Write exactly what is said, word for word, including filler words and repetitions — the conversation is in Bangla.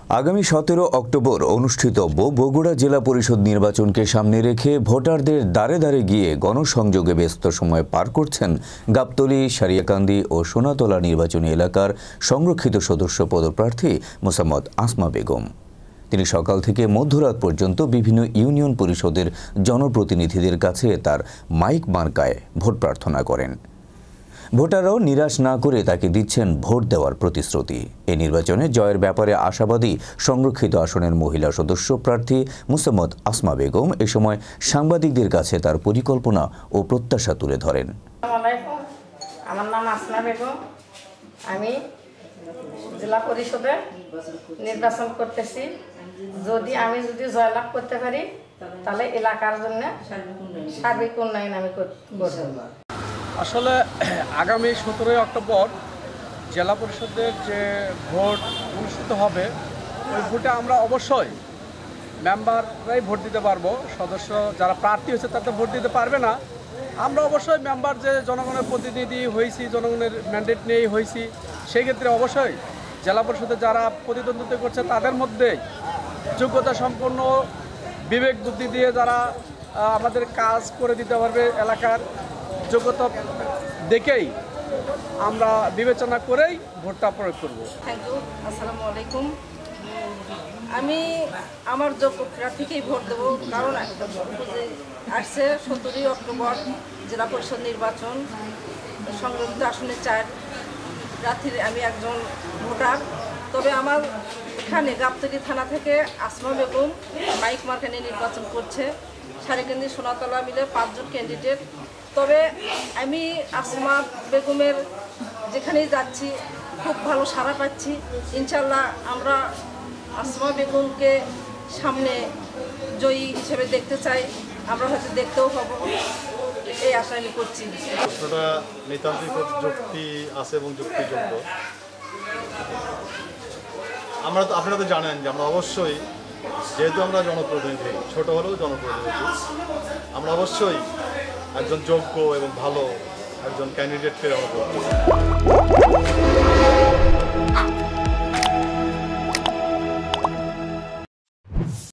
আগামী সতেরো অক্টোবর অনুষ্ঠিতব্য বগুড়া জেলা পরিষদ নির্বাচনকে সামনে রেখে ভোটারদের দ্বারে দ্বারে গিয়ে গণসংযোগে ব্যস্ত সময় পার করছেন গাবতলী, সারিয়াকান্দি ও সোনাতলা নির্বাচনী এলাকার সংরক্ষিত সদস্য পদপ্রার্থী মোসাম্মদ আসমা বেগম। তিনি সকাল থেকে মধ্যরাত পর্যন্ত বিভিন্ন ইউনিয়ন পরিষদের জনপ্রতিনিধিদের কাছে তার মাইক মার্কায় ভোট প্রার্থনা করেন। ভোটাররাও নিরাশ না করে তাকে দিচ্ছেন ভোট দেওয়ার প্রতিশ্রুতি। এই নির্বাচনে জয়ের ব্যাপারে আশাবাদী সংরক্ষিত আসনের মহিলা সদস্য প্রার্থী মোসাম্মদ আসমা বেগম এ সময় সাংবাদিকদের কাছে তার পরিকল্পনা ও প্রত্যাশা তুলে ধরেন। আমার নাম আসমা বেগম, আমি জেলা পরিষদে নির্বাচন করতেছি। যদি আমি যদি জয়লাভ করতে পারি তাহলে এলাকার জন্য সার্বিক উন্নয়ন আমি করব। আসলে আগামী সতেরোই অক্টোবর জেলা পরিষদের যে ভোট অনুষ্ঠিত হবে, ওই ভোটে আমরা অবশ্যই মেম্বাররাই ভোট দিতে পারবো। সদস্য যারা প্রার্থী হয়েছে তাতে ভোট দিতে পারবে না। আমরা অবশ্যই মেম্বার যে জনগণের প্রতিনিধি হয়েছি, জনগণের ম্যান্ডেট নিয়েই হয়েছি, সেই ক্ষেত্রে অবশ্যই জেলা পরিষদে যারা প্রতিদ্বন্দ্বিতা করছে তাদের মধ্যে যোগ্যতা সম্পন্ন, বিবেক বুদ্ধি দিয়ে যারা আমাদের কাজ করে দিতে পারবে, এলাকার যোগ্যতা দেখেই আমরা বিবেচনা করেই ভোটটা প্রয়োগ করব। Thank you. আসসালামু আলাইকুম। আমি আমার যোগ্য প্রার্থীকেই ভোট দেবো, কারণ আসছে সতেরোই অক্টোবর জেলা পরিষদ নির্বাচন, সংরক্ষিত আসনে চার প্রার্থীর আমি একজন ভোটার। তবে আমার এখানে গাবতলী থানা থেকে আসমা বেগম মাইক মার্কানে নির্বাচন করছে। সারিকান্দি, সোনাতলা মিলে পাঁচজন ক্যান্ডিডেট। তবে আমি আসমা বেগমের যেখানেই যাচ্ছি খুব ভালো সাড়া পাচ্ছি। ইনশাল্লাহ আমরা আসমা বেগমকে সামনে জয়ী হিসেবে দেখতে চাই, আমরা হয়তো দেখতেও হব, এই আশা আমি করছি। প্রশ্নটা নিতান্তই যুক্তি আছে এবং যুক্তিযোগ্য। আমরা তো আপনারা তো জানেন যে আমরা অবশ্যই, যেহেতু আমরা জনপ্রতিনিধি, ছোট হলেও জনপ্রতিনিধি, আমরা অবশ্যই একজন যোগ্য এবং ভালো একজন ক্যান্ডিডেটকে আমরা